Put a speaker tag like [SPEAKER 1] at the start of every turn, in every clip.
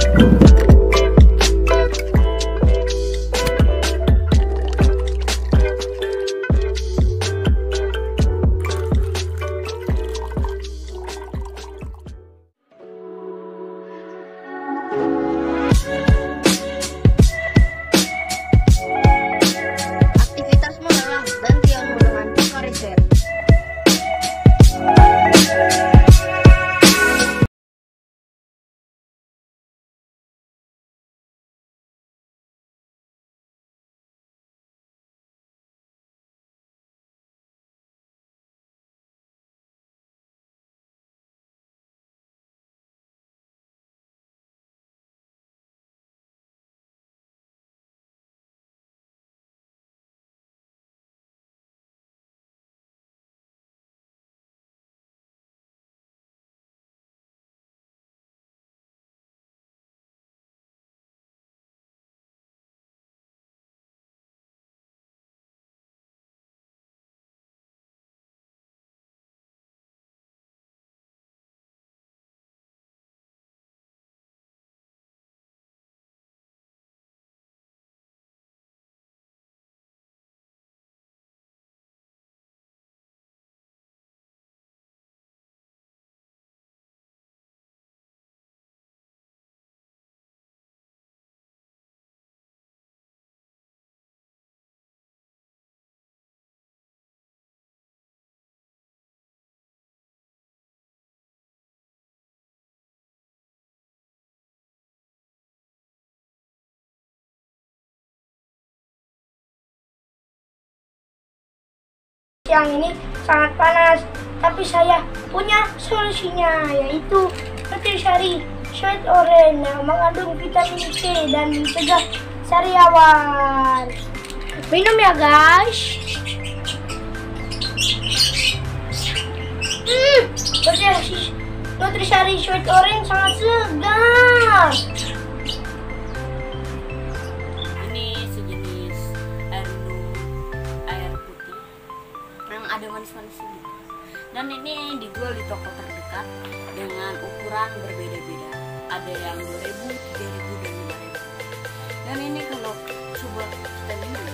[SPEAKER 1] Aktivitasmu dalam gantianmu dengan Pokariser.
[SPEAKER 2] Siang ini sangat panas, tapi saya punya solusinya, yaitu Nutrisari Sweet Orange yang mengandung vitamin C dan mencegah sariawan. Minum ya guys. Nutrisari Sweet Orange sangat segar.
[SPEAKER 3] Ini sejenis air minum air putih yang ada manis-manisnya. Dan ini dijual di toko terdekat dengan ukuran berbeda-beda. Ada yang 2.000, 3.000 dan 5.000. Dan ini kalau coba kita minum,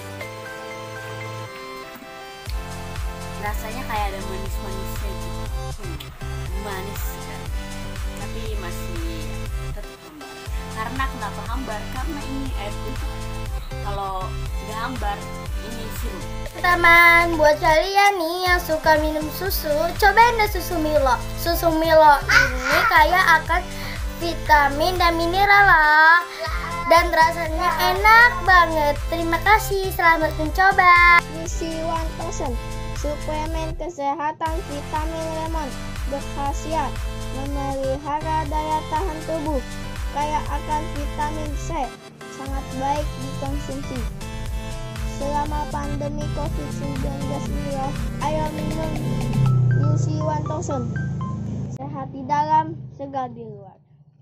[SPEAKER 3] rasanya kayak ada manis-manisnya gitu. Manis sekali. Tapi masih tetap hambar. Karena kenapa hambar? Karena ini air putih. Kalau nggak hambar, ini sirup.
[SPEAKER 2] Teman, buat kalian nih yang suka minum susu, cobain deh susu Milo. Susu Milo ini kaya akan vitamin dan mineral lah. Dan rasanya enak banget. Terima kasih, selamat mencoba.
[SPEAKER 4] Nusi 1000, suplemen kesehatan vitamin lemon berkhasiat memelihara daya tahan tubuh, kaya akan vitamin C, sangat baik dikonsumsi. Selama pandemi COVID-19 ini, ayo minum Nusi 1000. Sehat di dalam, segar di luar.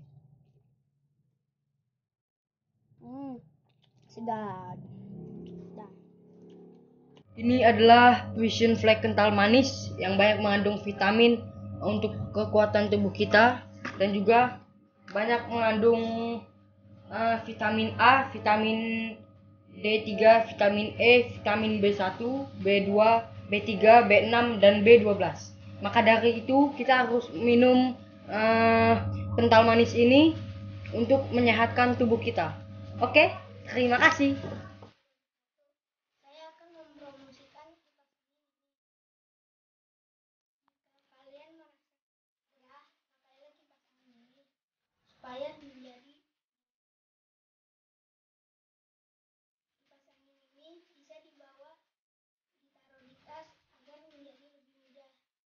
[SPEAKER 4] Segar.
[SPEAKER 5] Ini adalah Vision Flag kental manis yang banyak mengandung vitamin untuk kekuatan tubuh kita dan juga banyak mengandung vitamin A, vitamin D3, vitamin E, vitamin B1, B2, B3, B6 dan B12. Maka dari itu kita harus minum kental manis ini untuk menyehatkan tubuh kita. Oke, terima kasih.
[SPEAKER 2] Supaya menjadi kipas angin ini bisa dibawa, ditaruh di tas agar menjadi lebih mudah.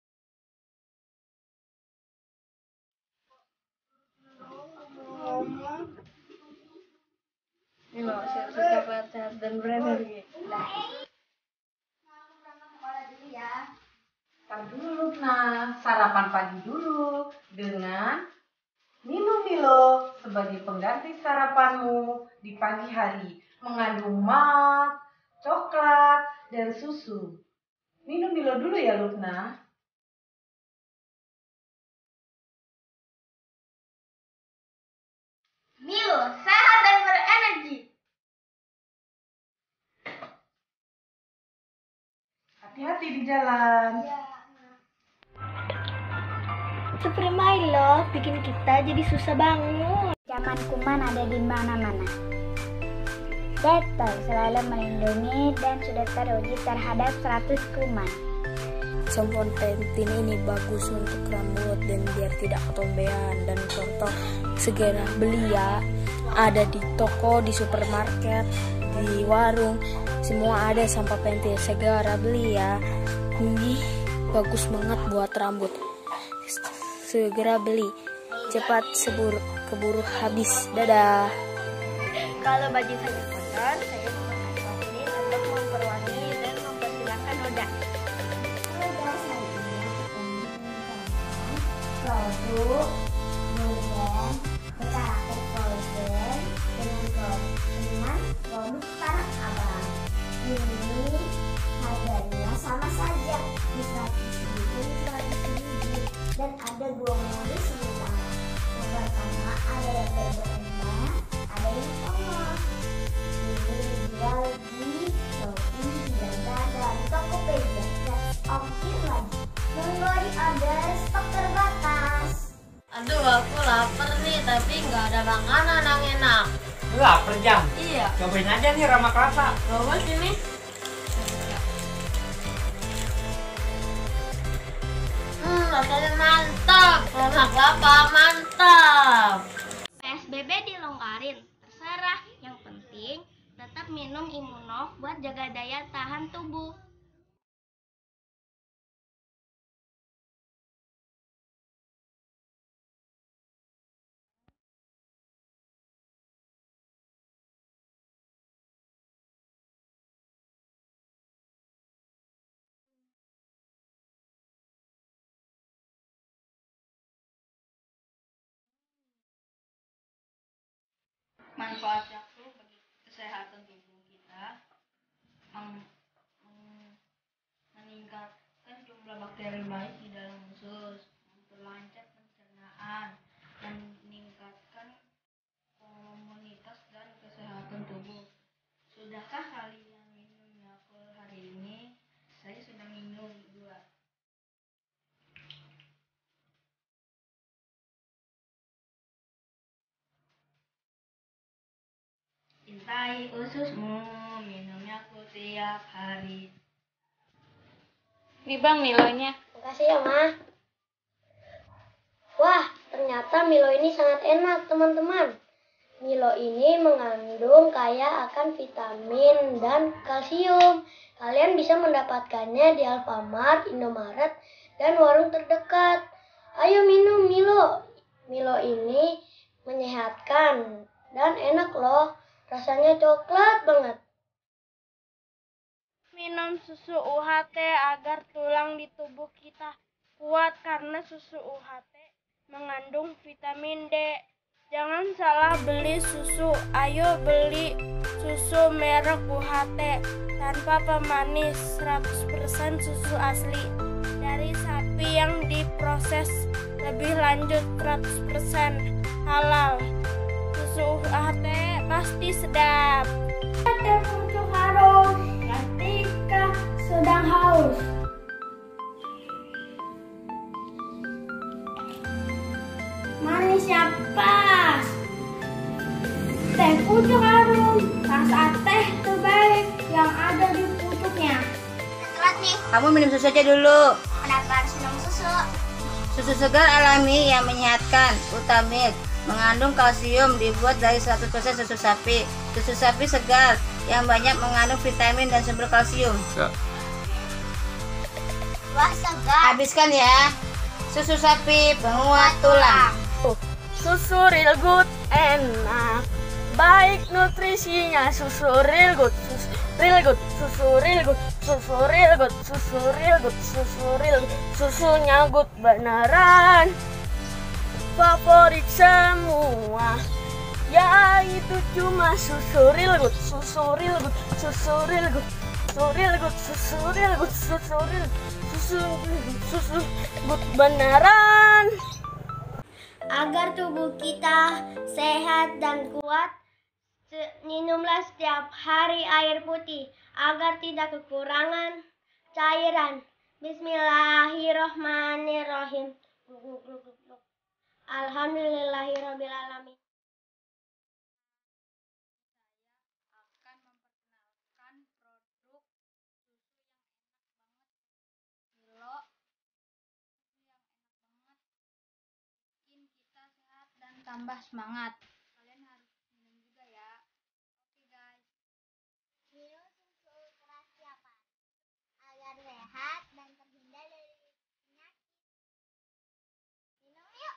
[SPEAKER 5] Ini loh, sehat dan berenergi.
[SPEAKER 6] Ntar dulu, nah sarapan pagi dulu dengan minum Milo sebagai pengganti sarapanmu di pagi hari. Mengandung malt, coklat, dan susu. Minum Milo dulu ya, Lutna. Hati-hati di jalan.
[SPEAKER 2] Super Milo bikin kita jadi susah bangun.
[SPEAKER 4] Zaman kuman ada di mana-mana. Dettol selalu melindungi dan sudah teruji terhadap 100 kuman.
[SPEAKER 7] Sampo pentin ini bagus untuk rambut dan biar tidak ketombean dan contoh segera beli ya. Ada di toko, di supermarket, di warung, semua ada sampo pentin, segera beli ya. Ini bagus banget buat rambut. Segera beli, cepat keburu habis. Dadah.
[SPEAKER 2] Kalau baju saya kotor, saya memakai vaselin untuk memperwangi dan membersihkan noda.
[SPEAKER 4] Produk Nurden berkarakter golden dengan produk Tanah Abang. Ini harganya sama saja di 100.000 dan ada 2 model sementara. Yang pertama ada yang berbenah, ada yang polos. Ini dijual di Shopee dan Lazada, Tokopedia, dan ongkir lagi. Tunggu di order, stok terbatas.
[SPEAKER 2] Aduh, aku lapar nih, tapi nggak ada makanan yang enak.
[SPEAKER 8] Lu lapar Jam?
[SPEAKER 2] Iya.
[SPEAKER 8] Cobain aja nih Rama Kelapa.
[SPEAKER 2] Coba sini. Rasanya mantap. Rama kelapa mantap. PSBB dilonggarin, terserah. Yang penting tetap minum Imunov buat jaga daya tahan tubuh.
[SPEAKER 5] Manfaatnya tuh bagi kesehatan tubuh kita meningkatkan jumlah bakteri baik di dalam usus, memperlancar pencernaan, dan meningkatkan imunitas dan kesehatan tubuh. Sudahkah kalian minum Yakult hari ini? Saya sudah minum 2. Cintai ususmu, minum Yakult tiap hari.
[SPEAKER 3] Nih Bang Milonya.
[SPEAKER 2] Makasih ya, Ma. Wah, ternyata Milo ini sangat enak, teman-teman. Milo ini mengandung kaya akan vitamin dan kalsium. Kalian bisa mendapatkannya di Alfamart, Indomaret, dan warung terdekat. Ayo minum Milo. Milo ini menyehatkan dan enak loh. Rasanya coklat banget.
[SPEAKER 9] Minum susu UHT agar tulang di tubuh kita kuat karena susu UHT mengandung vitamin D. Jangan salah beli susu. Ayo beli susu merek UHT tanpa pemanis, 100% susu asli dari sapi yang diproses lebih lanjut, 100% halal. Susu UHT pasti sedap.
[SPEAKER 2] Ada pucuk harum ketika sedang haus. Manisnya pas. Teh pucuk harum, rasa teh terbaik yang ada di pucuknya.
[SPEAKER 1] Telat nih.
[SPEAKER 10] Kamu minum susu aja dulu.
[SPEAKER 1] Kenapa harus minum susu?
[SPEAKER 10] Susu segar alami yang menyehatkan, Utamilk, mengandung kalsium, dibuat dari 100% susu sapi. Susu sapi segar yang banyak mengandung vitamin dan sumber kalsium.
[SPEAKER 1] Wah, segar.
[SPEAKER 10] Habiskan ya. Susu sapi penguat tulang.
[SPEAKER 9] Susu Real Good enak, baik nutrisinya. Susu Real Good, susu Real Good, susu Real Good, susu Real Good, susu Real Good, susu Real Good, susunya good beneran. Favorit semua, yaitu cuma susu Real Good, susu Real Good, susu Real Good, susu Real Good, susu Real Good, susu Real Good, susu good beneran.
[SPEAKER 2] Agar tubuh kita sehat dan kuat, minumlah setiap hari air putih agar tidak kekurangan cairan. Bismillahirrohmanirrohim. Alhamdulillahirabbil alamin.
[SPEAKER 4] Tambah semangat. Kalian harus minum juga ya. Oke guys. Minum susu keras siapa? Agar sehat dan terhindar dari penyakit. Minum yuk.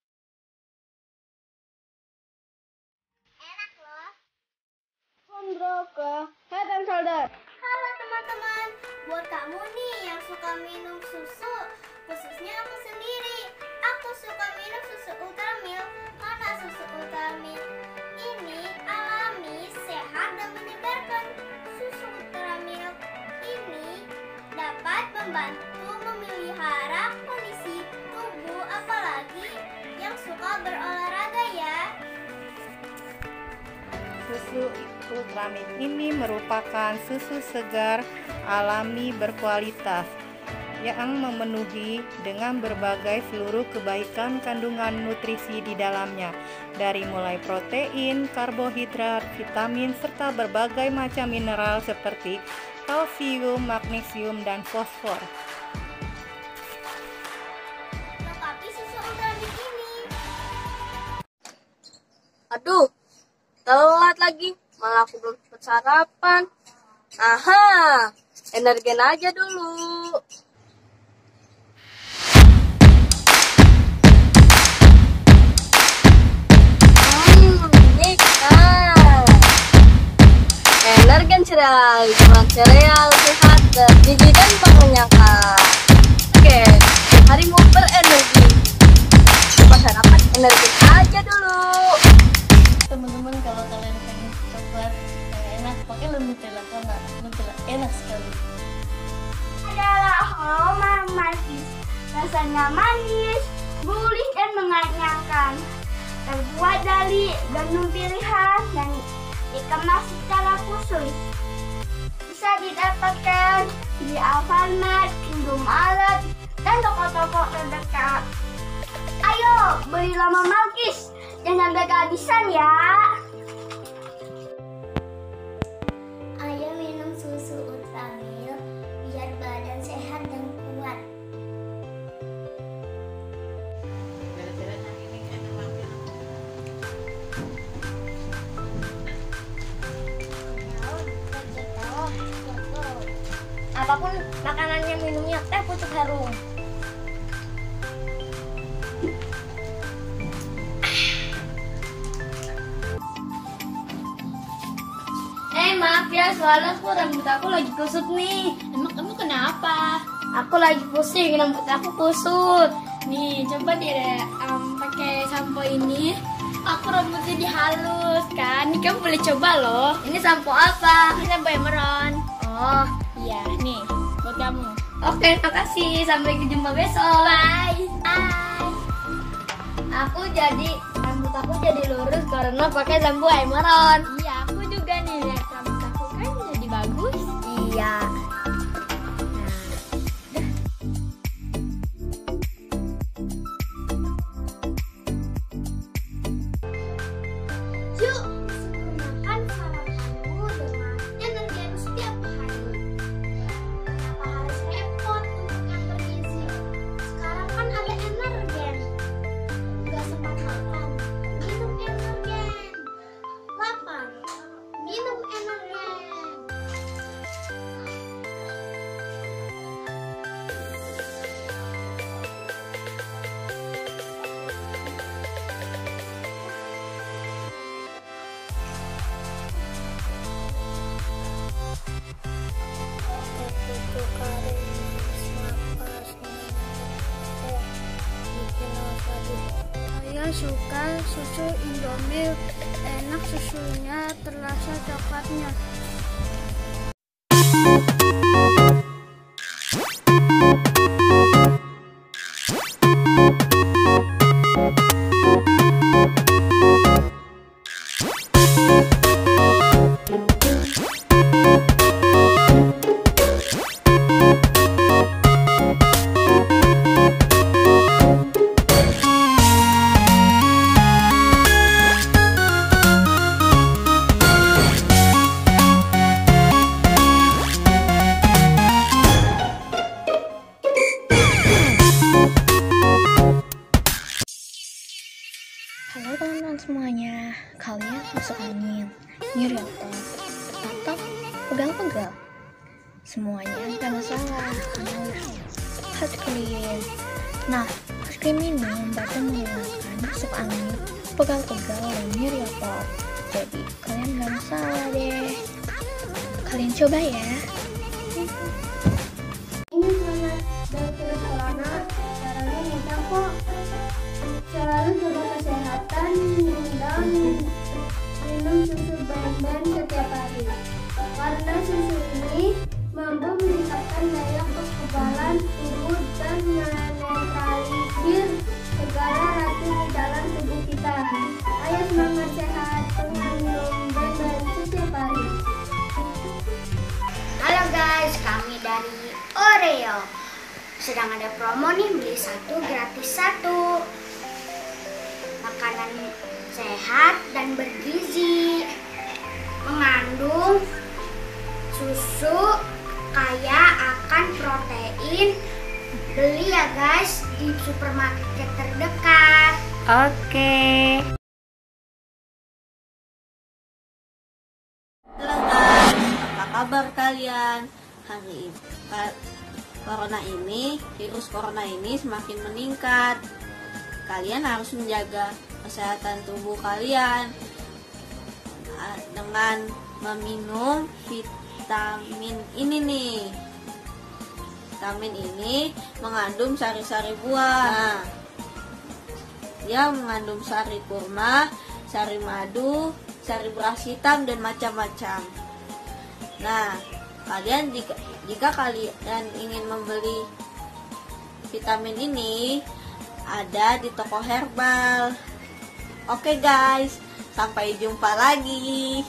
[SPEAKER 4] Enak loh.
[SPEAKER 2] Bro ke Head and Shoulder.
[SPEAKER 4] Halo teman-teman. Buat kamu nih yang suka minum susu, khususnya aku sendiri. Aku suka minum susu Ultramilk karena susu Ultramilk ini alami, sehat dan menyegarkan. Susu Ultramilk ini dapat membantu memelihara kondisi tubuh, apalagi yang suka berolahraga ya.
[SPEAKER 6] Susu Ultramilk ini merupakan susu segar alami berkualitas yang memenuhi dengan berbagai seluruh kebaikan kandungan nutrisi di dalamnya, dari mulai protein, karbohidrat, vitamin, serta berbagai macam mineral seperti kalsium, magnesium, dan fosfor.
[SPEAKER 4] Lengkapi susu Ultramilk ini.
[SPEAKER 9] Aduh, telat lagi. Malah aku belum sempat sarapan. Aha, energen aja dulu. Nikah. Energen cereal, cuma cereal sehat, bergizi dan mengenyangkan. Oke, hari mau berenergi. Coba sarapan energen aja dulu.
[SPEAKER 2] Teman-teman, kalau kalian pengen coklat yang enak, pakai Nutella karena Nutella enak sekali.
[SPEAKER 4] Adalah aroma manis, rasanya manis, gurih dan mengenyangkan. Terbuat dari gandum pilihan dan dikemas secara khusus. Bisa didapatkan di Alfamart, Indomaret, dan toko-toko terdekat. Ayo, beli Lama Malkis, jangan sampai kehabisan ya. Ayo minum susu Ultramilk biar badan sehat dan kuat.
[SPEAKER 2] Apapun makanannya, minumnya teh pucuk harum.
[SPEAKER 4] Maaf ya, soalnya rambut aku lagi kusut nih. Emang kamu kenapa?
[SPEAKER 2] Aku lagi pusing, rambut aku kusut.
[SPEAKER 4] Nih, coba deh pakai sampo ini. Aku rambutnya dihalus kan. Nih kamu boleh coba loh.
[SPEAKER 2] Ini sampo apa?
[SPEAKER 4] Ini sampo Emeron.
[SPEAKER 2] Oh,
[SPEAKER 4] Iya, nih buat kamu.
[SPEAKER 2] oke, makasih. Sampai jumpa besok.
[SPEAKER 4] Bye.
[SPEAKER 2] Rambut aku jadi lurus karena pakai sampo Emeron.
[SPEAKER 4] Iya, aku juga nih lihat rambut aku kan jadi bagus.
[SPEAKER 2] Iya.
[SPEAKER 4] Yuk, sempurnakan sarapanmu dengan energen setiap hari. Kenapa harus repot untuk yang bergizi? Sekarang kan ada energen. Gak sempat makan, minum energen. Lapar, minum energen.
[SPEAKER 11] Saya suka susu Indomilk, enak susunya, terasa coklatnya.
[SPEAKER 7] semuanya, kalian masuk angin, nyeri otot, atau pegal-pegal. Semuanya gak masalah, karena hot cream. Nah, hot cream ini membantu menghilangkan masuk angin, pegal-pegal, dan nyeri otot. Jadi, kalian gak masalah deh. Kalian coba ya.
[SPEAKER 11] Ini sangat dan virus corona, caranya mudah kok. Selalu jaga kesehatan dan minum susu bayi setiap hari. Karena susu ini mampu meningkatkan daya kekebalan tubuh dan menetralisir segala racun di dalam tubuh kita. Ayo semangat sehat dengan minum bayi setiap hari.
[SPEAKER 1] Halo guys, kami dari Oreo. Sedang ada promo nih, beli 1 gratis 1. Makanan sehat dan bergizi, mengandung susu kaya akan protein. Beli ya guys di supermarket terdekat.
[SPEAKER 10] Oke. Halo guys, apa kabar kalian? Hari ini virus corona ini semakin meningkat. Kalian harus menjaga kesehatan tubuh kalian dengan meminum vitamin ini nih. Vitamin ini mengandung sari-sari buah. Nah, dia mengandung sari kurma, sari madu, sari beras hitam, dan macam-macam. Nah, jika kalian ingin membeli vitamin ini, ada di toko herbal. Oke guys, sampai jumpa lagi.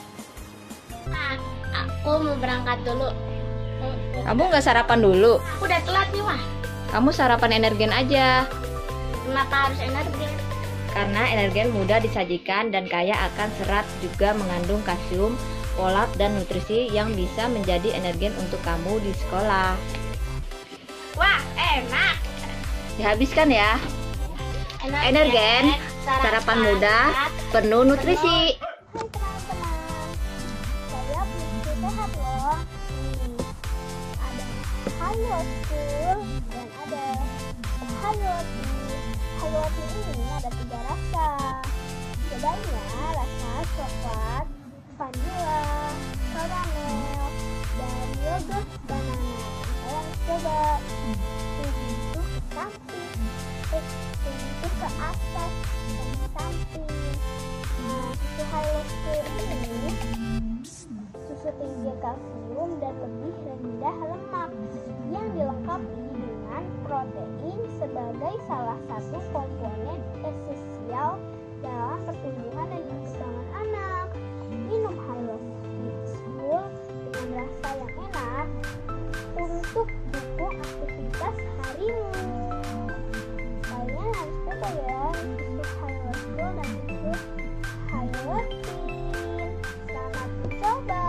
[SPEAKER 2] Aku mau berangkat dulu.
[SPEAKER 12] Kamu nggak sarapan dulu?
[SPEAKER 2] Udah telat nih wah.
[SPEAKER 12] Kamu sarapan energen aja.
[SPEAKER 2] Kenapa harus energen?
[SPEAKER 12] Karena energen mudah disajikan dan kaya akan serat, juga mengandung kalsium, folat, dan nutrisi yang bisa menjadi energen untuk kamu di sekolah.
[SPEAKER 2] Wah, enak.
[SPEAKER 12] Dihabiskan ya. Energen, sarapan mudah, penuh nutrisi.
[SPEAKER 11] Hai teman-teman, saya punya sehat loh. Ada Hayo School dan ada Hayo Tea. Hayo Tea ini ada 3 rasa. Bedanya rasa coklat, vanilla, karamel, dan yogurt banana. Saya coba itu ke samping, itu ke atas dan ke samping. Nah, susu Hayo School ini susu tinggi kalsium dan lebih rendah lemak yang dilengkapi dengan protein sebagai salah satu komponen esensial dalam pertumbuhan dan perkembangan anak. Minum Hayo School dengan rasa yang enak untuk dukung aktivitas harimu. Kalian harus coba ya susu Hayo School dan susu Hayo Tea. Selamat mencoba.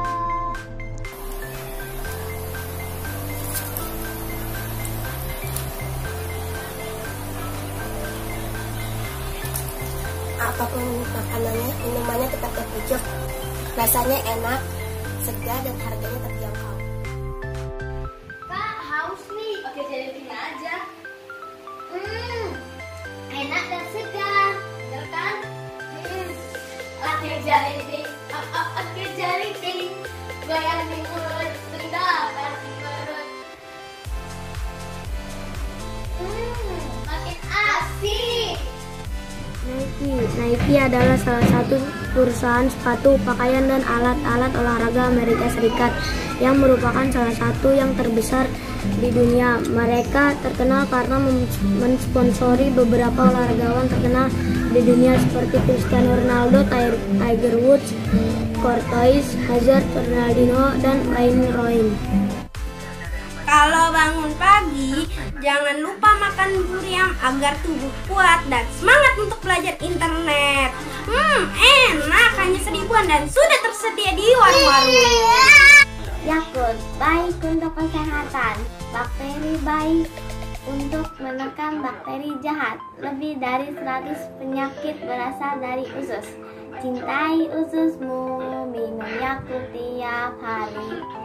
[SPEAKER 13] Apapun makanannya, minumannya tetap terpujuk. Rasanya enak, segar, dan harganya terjangkau.
[SPEAKER 2] Kak, haus nih, pakai jelly aja. Enak dan segar, bener kan? Pakai jelly, pakai jelly, goyang di mulut, terdapat di perut. Makin asik.
[SPEAKER 11] Nike adalah salah satu perusahaan sepatu, pakaian, dan alat-alat olahraga Amerika Serikat yang merupakan salah satu yang terbesar di dunia. Mereka terkenal karena mensponsori beberapa olahragawan terkenal di dunia seperti Cristiano Ronaldo, Tiger Woods, Courtois, Hazard, Ronaldinho, dan lain-lain.
[SPEAKER 14] Kalau bangun pagi, jangan lupa makan durian agar tubuh kuat dan semangat untuk belajar internet. Enak, hanya 1000-an dan sudah tersedia di warung-warung.
[SPEAKER 4] Yakult baik untuk kesehatan, bakteri baik
[SPEAKER 11] untuk menekan bakteri jahat. Lebih dari 100 penyakit berasal dari usus. Cintai ususmu, minum Yakult tiap hari.